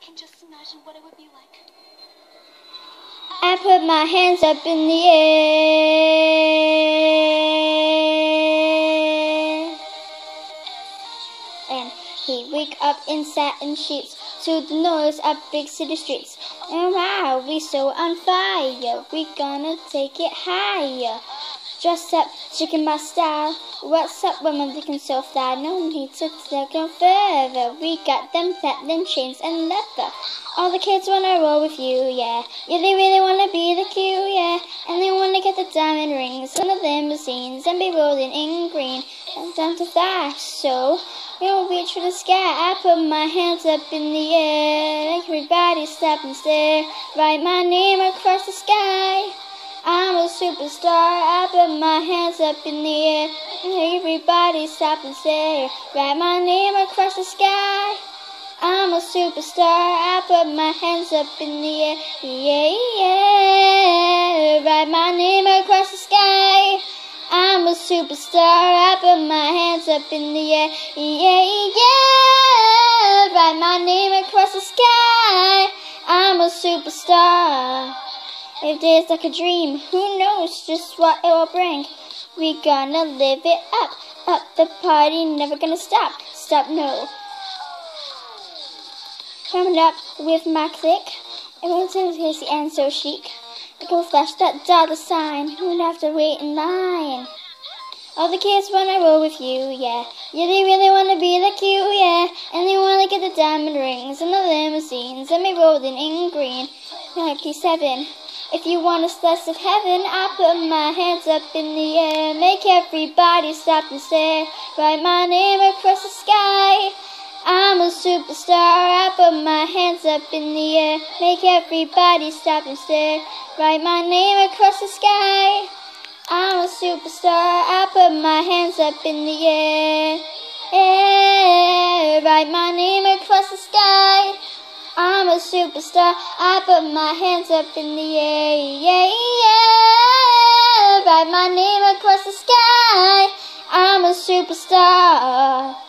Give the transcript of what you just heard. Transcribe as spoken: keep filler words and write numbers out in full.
can just imagine what it would be like. I put my hands up in the air, and he wake up in satin sheets to the noise of big city streets. And wow, we so on fire, we gonna take it higher. Dressed up, chicken my style. What's up, women looking so fly? No need to take no further. We got them platinum chains and leather. All the kids wanna roll with you, yeah. Yeah, they really wanna be the Q, yeah. And they wanna get the diamond rings and the limousines and be rolling in green and down to flash. So, we don't reach for the sky. I put my hands up in the air. Everybody stop and stare. Write my name across the sky. I'm a superstar. I put my hands up in the air. Everybody stop and stare. Write my name across the sky. I'm a superstar. I put my hands up in the air. Yeah, yeah. Write my name across the sky. I'm a superstar. I put my hands up in the air. Yeah, yeah. Write my name across the sky. I'm a superstar. If there's like a dream, who knows just what it will bring. We gonna live it up, up the party, never gonna stop, stop no. Coming up with my clique, everyone's so tasty and so chic. Go flash that dollar sign, you don't have to wait in line. All the kids wanna roll with you, yeah. Yeah, they really wanna be like you, yeah. And they wanna get the diamond rings and the limousines and be rolling in green. ninety-seven. If you want a slice of heaven, I put my hands up in the air. Make everybody stop and stare. Write my name across the sky. I'm a superstar. I put my hands up in the air. Make everybody stop and stare. Write my name across the sky. I'm a superstar. I put my hands up in the air. air. Write my name across the sky. I'm a superstar. I put my hands up in the air. Yeah, yeah. Write my name across the sky. I'm a superstar.